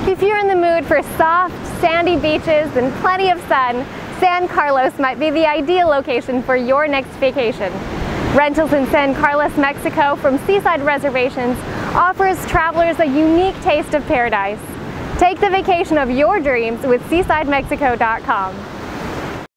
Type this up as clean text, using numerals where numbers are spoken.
If you're in the mood for soft, sandy beaches and plenty of sun, San Carlos might be the ideal location for your next vacation. Rentals in San Carlos, Mexico from Sea Side Reservations offers travelers a unique taste of paradise. Take the vacation of your dreams with SeasideMexico.com.